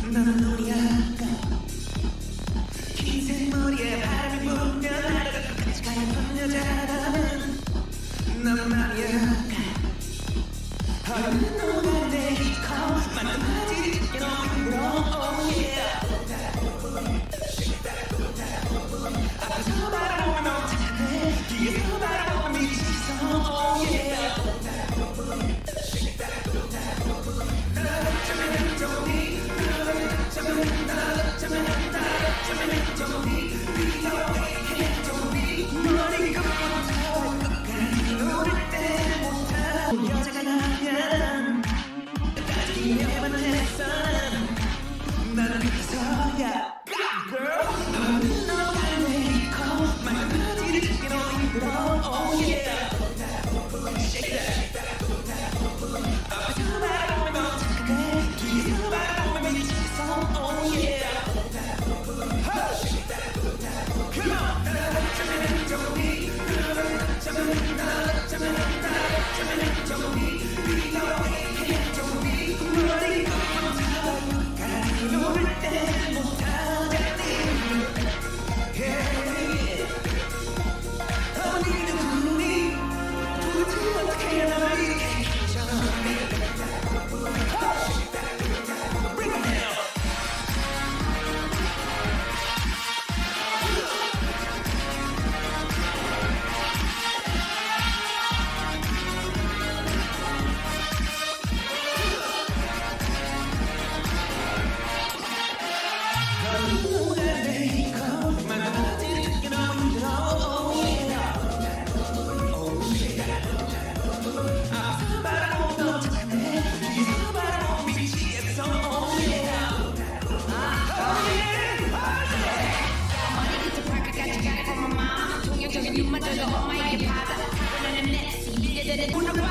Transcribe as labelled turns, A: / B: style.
A: 너는 놀이야. 긴 생머리에 바람이 불면 날아가 끝까지 가는 여자라면 넌 말이야. 어른 너가 내리고 많은 바지를 찢겨 너무 oh yeah. 앞에서 바라보면 멈춰네. 뒤에서 바라보면 미치겠어 oh yeah. 여자가 나면 끝까지 기회만 했어. 나는 그래서야 girl. 너가 내리고 많은 바지를 찢기로 힘들어 oh yeah. Shake that. 앞에서 바라보면 멈춰네. 뒤에서 바라보면 미치겠어 oh yeah. Come on. You